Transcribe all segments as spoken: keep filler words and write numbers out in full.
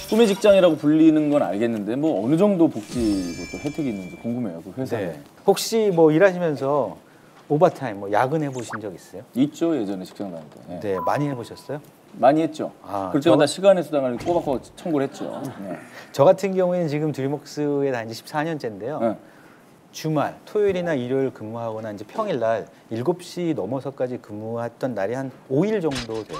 꿈의 직장이라고 불리는 건 알겠는데 뭐 어느 정도 복지 뭐 또 혜택이 있는지 궁금해요. 그 회사에. 네. 혹시 뭐 일하시면서 오버타임 뭐 야근 해보신 적 있어요? 있죠, 예전에 직장 다닐 때. 네. 네, 많이 해보셨어요? 많이 했죠. 아, 그럴 때마다 저... 시간의 수당을 꼬박꼬박 청구를 했죠. 네. 저 같은 경우에는 지금 드림웍스에 다닌 지 십사 년째인데요. 네. 주말, 토요일이나 일요일 근무하거나 이제 평일날 일곱 시 넘어서까지 근무했던 날이 한 오 일 정도 돼요.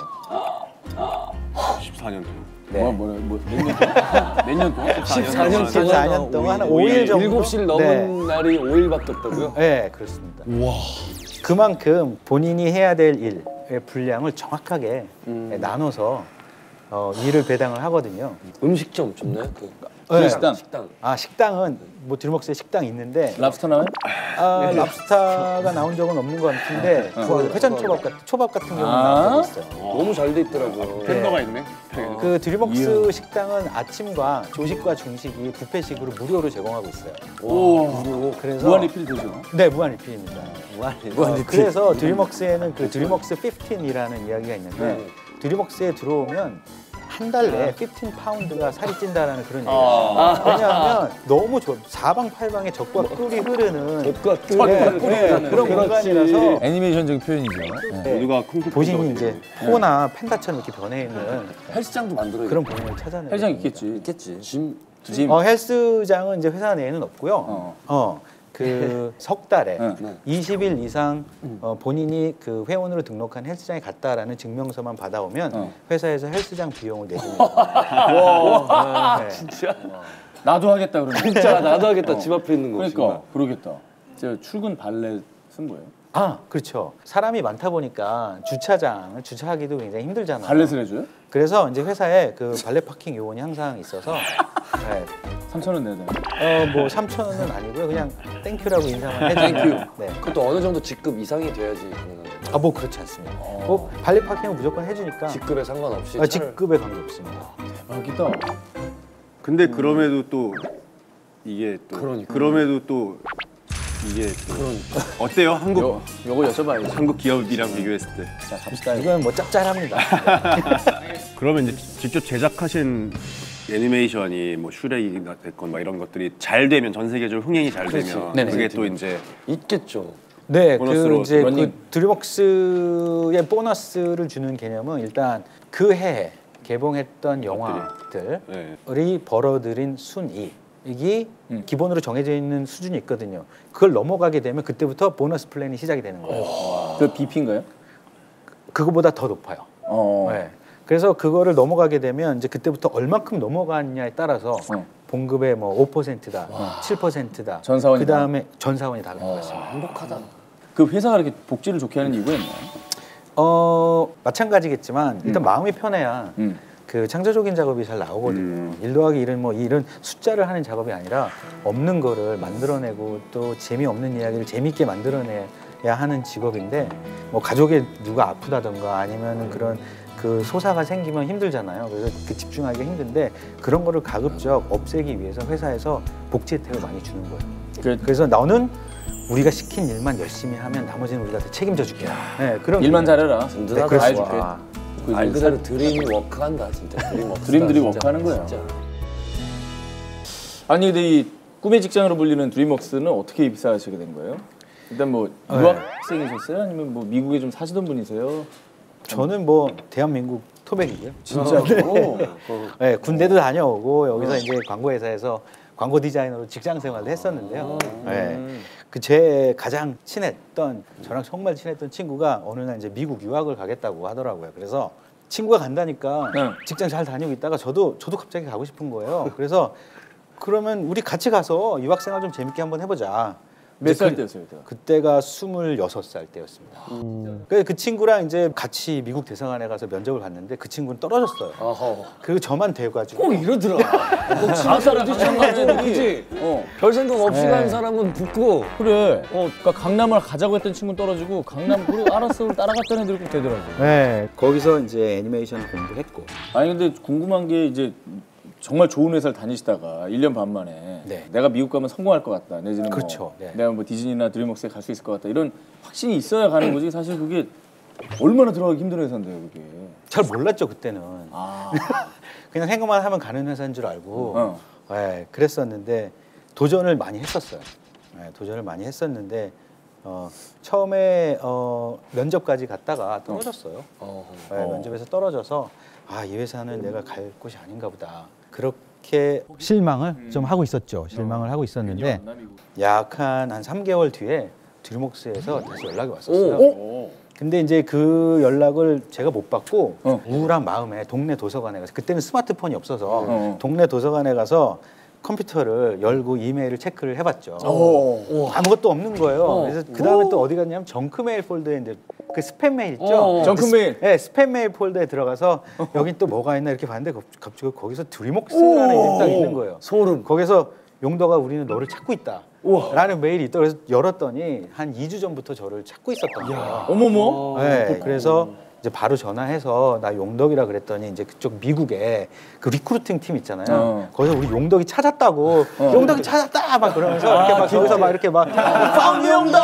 십사 년 동안. 네. 뭐, 뭐, 뭐, 몇 년 동안? 몇 년 동안? 십사 년 십사 년 동안 한 오 일 정도? 일곱 시를 넘은 네. 날이 오 일밖에 없다고요? 네, 그렇습니다. 와. 그만큼 본인이 해야 될 일의 분량을 정확하게 음. 나눠서 어, 일을 배당을 하거든요. 음식점 좋나요? 그 네. 식당. 식당. 아, 식당은 뭐 드림웍스에 식당 있는데 랍스터 나와요? 아, 네. 랍스타가 나온 적은 없는 것 같은데 어. 그 회전 초밥 같은 초밥 같은 경우는 아 나온 적 있어요. 너무 잘 돼 있더라고요. 팬더가 있네. 어. 그 드림웍스 식당은 아침과 조식과 중식이 뷔페식으로 무료로 제공하고 있어요. 오, 무료. 그래서 무한 리필 되죠? 네, 무한 리필입니다. 무한 리필. 어, 그래서 드림웍스에는 그 드림웍스 십오이라는 이야기가 있는데 네. 드림웍스에 들어오면 한 달 내에 십오 파운드가 살이 찐다라는 그런 얘기가 있어요. 아. 왜냐하면 너무 좋 사방팔방에 적과 꿀이 흐르는 적과 꿀이 네, 흐르는 네, 그런 공간이라서 애니메이션적인 표현이죠. 네. 모두가 쿵쿵 보시니 이제 포나 팬다처럼 이렇게 변해 있는 헬스장도 만들어야 그런 본인을 찾아내는 헬스장 있겠지. 있겠지. 짐, 짐. 어, 헬스장은 이제 회사 내에는 없고요. 어. 어. 그 석 달에 네. 이십 일 이상 어, 본인이 그 회원으로 등록한 헬스장에 갔다라는 증명서만 받아오면 어. 회사에서 헬스장 비용을 내줍니다. 와, 네. 진짜? 나도 하겠다 그러면. 진짜 나도 하겠다. 어. 집 앞에 있는 거. 그러니까 정말. 그러겠다. 제가 출근 발레 쓴 거예요. 아, 그렇죠. 사람이 많다 보니까 주차장을 주차하기도 굉장히 힘들잖아요. 발렛을 해줘요? 그래서 이제 회사에 그 발레 파킹 요원이 항상 있어서 네. 삼천 원 내야 되나? 어, 뭐 삼천 원은 아니고요. 그냥 땡큐라고 인사만 해주면. 네. 그것도 어느 정도 직급 이상이 돼야지 가능한 거예요. 아, 뭐 그렇지 않습니다. 어. 뭐 발레 파킹은 무조건 해주니까. 직급에 상관없이. 아, 직급에 관계없습니다. 대박이다. 근데 그럼에도 또 이게 또 그러니까. 그럼에도 또 이게 또 그러니까. 어때요? 한국 요, 요거 여쭤봐야지. 한국 기업이랑 비교했을 때. 자, 갑시다. 이건 뭐 짭짤합니다. 그러면 이제 직접 제작하신 애니메이션이 뭐 슈렉이 됐건 막 이런 것들이 잘 되면 전 세계적으로 흥행이 잘 그렇지. 되면 네네. 그게 또 이제 있겠죠. 네, 그 이제 러닝. 그 드림웍스의 보너스를 주는 개념은 일단 그 해에 개봉했던 영화들이 네. 벌어들인 순위 이게 음. 기본으로 정해져 있는 수준이 있거든요. 그걸 넘어가게 되면 그때부터 보너스 플랜이 시작이 되는 거예요. 그 비피인가요? 그거보다 더 높아요. 어. 네. 그래서 그거를 넘어가게 되면 이제 그때부터 얼마큼 넘어갔냐에 따라서 어. 봉급의 뭐 오 퍼센트다, 와. 칠 퍼센트다. 전사원이다. 그 다음에 전사원이 다 그런 어. 거였습니다. 행복하다. 그 회사가 이렇게 복지를 좋게 하는 이유가 있나요? 어 마찬가지겠지만 일단 음. 마음이 편해야 음. 그 창조적인 작업이 잘 나오거든요. 음. 일 더하기 일은 뭐 일은 숫자를 하는 작업이 아니라 없는 거를 만들어내고 또 재미없는 이야기를 재미있게 만들어내야 하는 직업인데 뭐 가족에 누가 아프다던가 아니면 그런 그 소사가 생기면 힘들잖아요. 그래서 그 집중하기가 힘든데 그런 거를 가급적 없애기 위해서 회사에서 복지 혜택을 많이 주는 거예요. 그, 그래서 너는 우리가 시킨 일만 열심히 하면 나머지는 우리가 다 책임져 줄게. 네, 그런 일만 개념. 잘해라. 든든하다. 네, 다 해줄게. 와. 말 그대로 드림이 워크한다 진짜. 드림 워크. 드림들이 워크하는 거야. 진짜. 아니 근데 이 꿈의 직장으로 불리는 드림웍스는 어떻게 입사하시게 된 거예요? 일단 뭐 유학생이셨어요? 아니면 뭐 미국에 좀 사시던 분이세요? 저는 뭐 대한민국 토백이고요. 진짜로? 네. 네, 군대도 다녀오고 여기서 이제 광고회사에서 광고 디자이너로 직장 생활을 했었는데요. 네. 그 제 가장 친했던 저랑 정말 친했던 친구가 어느 날 이제 미국 유학을 가겠다고 하더라고요. 그래서 친구가 간다니까 네. 직장 잘 다니고 있다가 저도 저도 갑자기 가고 싶은 거예요. 그래서 그러면 우리 같이 가서 유학 생활 좀 재밌게 한번 해보자. 몇 살 그, 때였어요? 그때? 그때가 스물여섯 살 때였습니다. 음. 그, 그 친구랑 이제 같이 미국 대사관에 가서 면접을 봤는데 그 친구는 떨어졌어요. 어허. 그리고 저만 돼가지고 꼭 이러더라. 진짜 오디션 가서 그지? 어. 별 생각 없이 네. 간 사람은 붙고. 그래. 어, 그러니까 강남을 가자고 했던 친구는 떨어지고 강남 그래 알았어 따라갔던 애들 꼭 되더라고. 네, 거기서 이제 애니메이션 공부했고. 아니 근데 궁금한 게 이제 정말 좋은 회사를 다니시다가 일 년 반 만에 네. 내가 미국 가면 성공할 것 같다. 내지는 그렇죠. 뭐 네. 내가 뭐 디즈니나 드림웍스에 갈 수 있을 것 같다. 이런 확신이 있어야 가는 거지. 사실 그게 얼마나 들어가기 힘든 회사인데요, 그게. 잘 몰랐죠 그때는. 아. 그냥 생각만 하면 가는 회사인 줄 알고 어. 네, 그랬었는데 도전을 많이 했었어요. 네, 도전을 많이 했었는데 어, 처음에 어, 면접까지 갔다가 떨어졌어요. 어. 네, 면접에서 떨어져서 아, 이 회사는 내가 갈 곳이 아닌가 보다. 그렇게 실망을 좀 하고 있었죠. 실망을 하고 있었는데 약 한 한 삼 개월 뒤에 드림웍스에서 다시 연락이 왔었어요. 오. 근데 이제 그 연락을 제가 못 받고 어. 우울한 마음에 동네 도서관에 가서 그때는 스마트폰이 없어서 어. 동네 도서관에 가서 컴퓨터를 열고 이메일을 체크를 해봤죠. 오. 아무것도 없는 거예요. 어. 그래서 그 다음에 또 어디 갔냐면 정크 메일 폴더에 이제 그 스팸 메일 있죠. 어. 정크 메일. 네, 스팸 메일 폴더에 들어가서 여기 또 뭐가 있나 이렇게 봤는데 갑자기 거기서 드림웍스라는 이름이 딱 있는 거예요. 소름. 거기서 용덕아 우리는 너를 찾고 있다. 라는 메일이 있다. 그래서 열었더니 한 이 주 전부터 저를 찾고 있었던 거예요. 어머머. 네, 그래서 이제 바로 전화해서 나 용덕이라 그랬더니 이제 그쪽 미국에 그 리크루팅 팀 있잖아요. 어. 거기서 우리 용덕이 찾았다고. 어. 용덕이 찾았다 막 그러면서 이렇게 막 진짜. 거기서 막 이렇게 막 빵 용덕,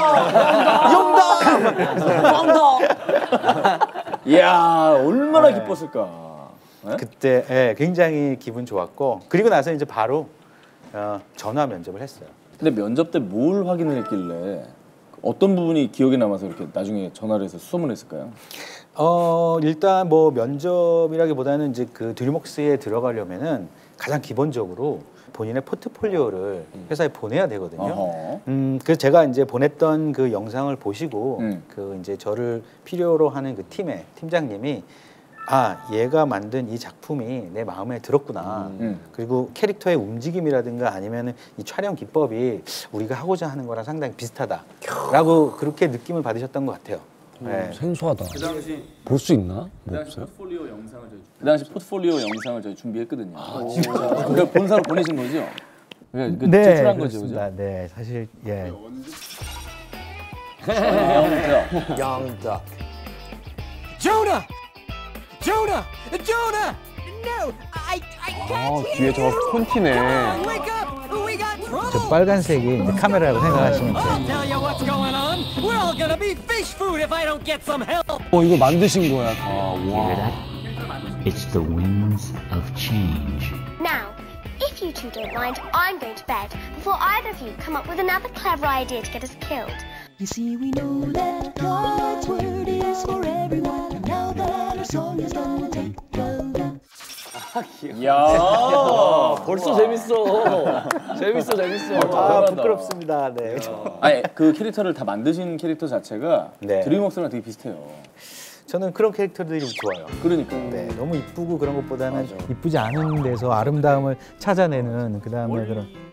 용덕. 빵더. 이야 얼마나 네. 기뻤을까. 네? 그때 예, 굉장히 기분 좋았고 그리고 나서 이제 바로 어, 전화 면접을 했어요. 근데 면접 때 뭘 확인을 했길래 어떤 부분이 기억에 남아서 이렇게 나중에 전화를 해서 수소문했을까요? 어 일단 뭐 면접이라기보다는 이제 그 드림웍스에 들어가려면은 가장 기본적으로 본인의 포트폴리오를 회사에 보내야 되거든요. 어허. 음, 그래서 제가 이제 보냈던 그 영상을 보시고 음. 그 이제 저를 필요로 하는 그 팀의 팀장님이 아 얘가 만든 이 작품이 내 마음에 들었구나. 음. 그리고 캐릭터의 움직임이라든가 아니면은 이 촬영 기법이 우리가 하고자 하는 거랑 상당히 비슷하다라고 그렇게 느낌을 받으셨던 것 같아요. 네. 생소하다. 그 당시 볼 수 있나? 그 뭐 당시 없어요? 포트폴리오 영상을 저희 그 당시 포트폴리오 영상을 저희 준비했거든요. 아, 진짜. 그러니까 본사로 보내신 거죠? 그 네, 제출한 거죠, 그죠? 그렇습니다. 네, 사실 예. 영덕. Jonah! Jonah! Jonah! No! I, I 아 can't 뒤에 저 콘티네. wake up! We got trouble! 저 빨간색이 이제 카메라라고 생각하시면 돼요. I'll tell you what's going on. We're all gonna be fish food if I don't get some help. 어 이거 만드신 거야 다. 와. It's the winds of change. Now, if you two don't mind, I'm going to bed before either of you come up with another clever idea to get us killed. You see, we know that God's word is for everyone. And now that our song is gonna take a run. 이야 벌써 재밌어. 재밌어 재밌어. 아, 부끄럽습니다. 네. 아니 그 캐릭터를 다 만드신 캐릭터 자체가 네. 드림웍스랑 되게 비슷해요. 저는 그런 캐릭터들이 좋아요. 그러니까. 네, 너무 이쁘고 그런 것보다는 이쁘지 않은 데서 아름다움을 찾아내는 그 다음에 그런